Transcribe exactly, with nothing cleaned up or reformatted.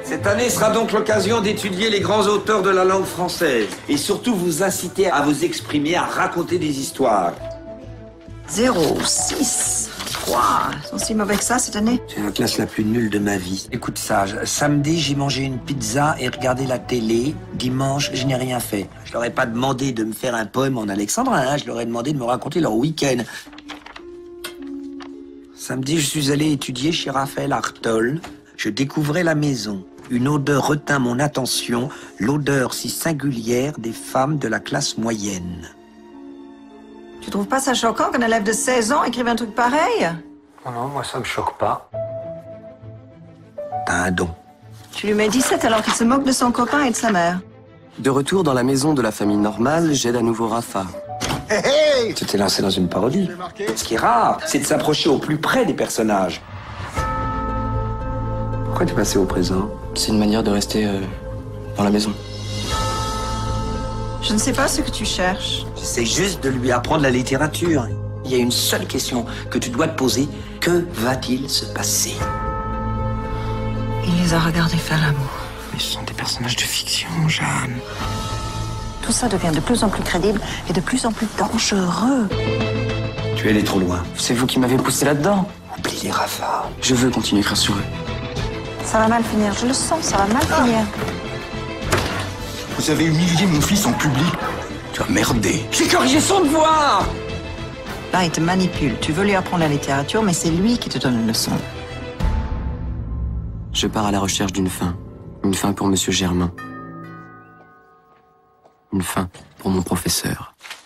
Cette année sera donc l'occasion d'étudier les grands auteurs de la langue française et surtout vous inciter à vous exprimer, à raconter des histoires. Zéro, six, trois. Ils sont si mauvais que ça cette année? C'est la classe la plus nulle de ma vie. Écoute ça, je- samedi j'ai mangé une pizza et regardé la télé. Dimanche, je n'ai rien fait. Je leur ai pas demandé de me faire un poème en alexandrin, hein. Je leur ai demandé de me raconter leur week-end. Samedi, je suis allé étudier chez Raphaël Artol. Je découvrais la maison. Une odeur retint mon attention, l'odeur si singulière des femmes de la classe moyenne. Tu trouves pas ça choquant qu'un élève de seize ans écrive un truc pareil? Non, non, moi ça me choque pas. T'as un don. Tu lui mets dix-sept alors qu'il se moque de son copain et de sa mère. De retour dans la maison de la famille normale, j'aide à nouveau Rafa. Tu t'es lancé dans une parodie. Ce qui est rare, c'est de s'approcher au plus près des personnages. Pourquoi t'es passé au présent? C'est une manière de rester euh, dans la maison. Je ne sais pas ce que tu cherches. J'essaie juste de lui apprendre la littérature. Il y a une seule question que tu dois te poser. Que va-t-il se passer? Il les a regardés faire l'amour. Mais ce sont des personnages de fiction, Jeanne. Tout ça devient de plus en plus crédible et de plus en plus dangereux. Tu es allé trop loin. C'est vous qui m'avez poussé là-dedans. Oubliez Rafa. Je veux continuer à écrire sur eux. Ça va mal finir, je le sens, ça va mal finir. Vous avez humilié mon fils en public. Tu as merdé. J'ai corrigé son devoir. Là, il te manipule. Tu veux lui apprendre la littérature, mais c'est lui qui te donne une leçon. Je pars à la recherche d'une fin. Une fin pour Monsieur Germain. Une fin pour mon professeur.